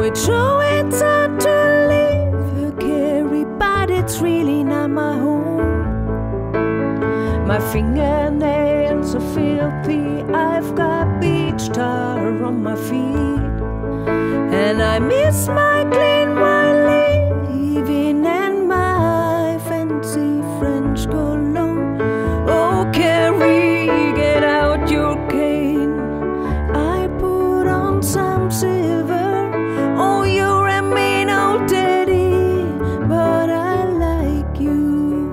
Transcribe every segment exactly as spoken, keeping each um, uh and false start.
it's true, it's hard to leave her, Carrie, but it's really not my home. My fingernails are filthy, I've got beach tar on my feet, and I miss my clean white leaving and my fancy French cologne. Oh, Carrie, get out your cane. I put on some silver. Oh, you're a mean old daddy, but I like you.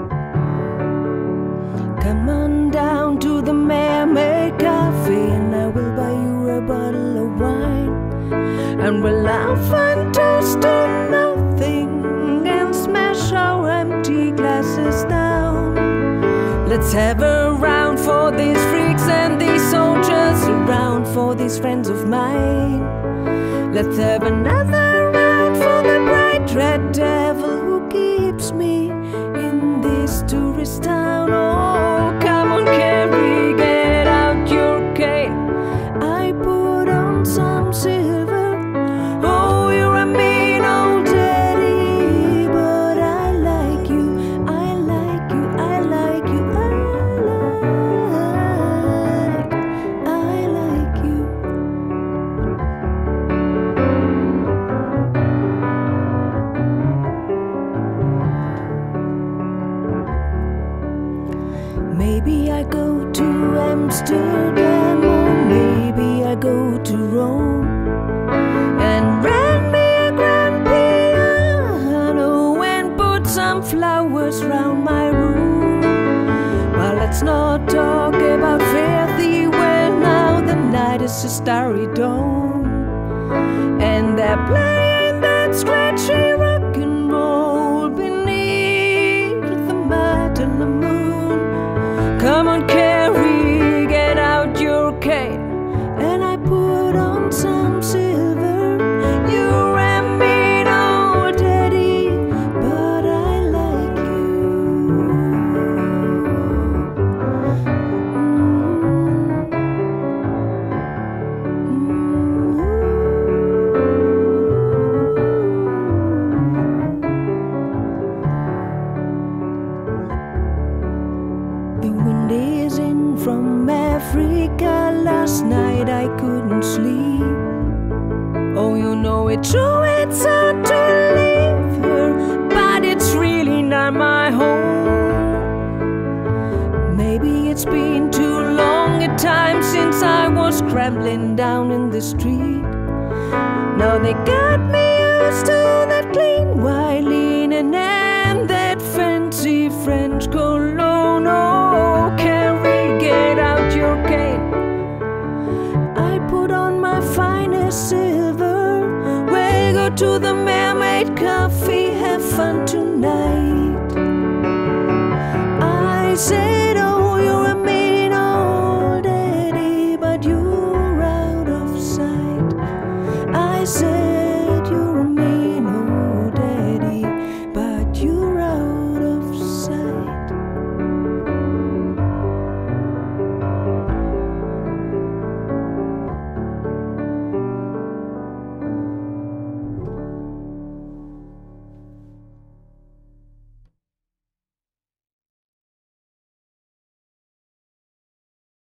Come on down to the Mermaid Cafe and I will buy you a bottle of wine, and we'll laugh and toast to nothing and smash our empty glasses down. Let's have a round for these freaks and these soldiers, a round for these friends of mine. Let's have another round for the bright red devil who keeps me in this tourist town. Oh, come on, Carrie, get out your cane. I put on some silver. Oh, you're a mean old daddy, but I like you, I like you, I like you, I like, I like you. Maybe I go to Amsterdam, or maybe I go to Rome and rent me a grand piano and put some flowers round my room. Well, let's not talk about filthy wear now. The night is a starry dome, and they're playing that scratchy rock and roll beneath the matinee moon. Come on, Carrie, get out your cane, and I put on some silver. You're a mean old daddy, but I like you. The wind is in from Africa. Last night I couldn't sleep. Oh, you know it's true, it's hard to leave her, but it's really not my home. Maybe it's been too long a time since I was scrambling down in the street. Now they got me used to that clean white linen and that fancy French cologne. Oh, Carrie, get out your cane. I put on my finest silver. We go to the Mermaid Cafe, have fun tonight. I said, oh, you're a mean old daddy, but you're out of sight. I said,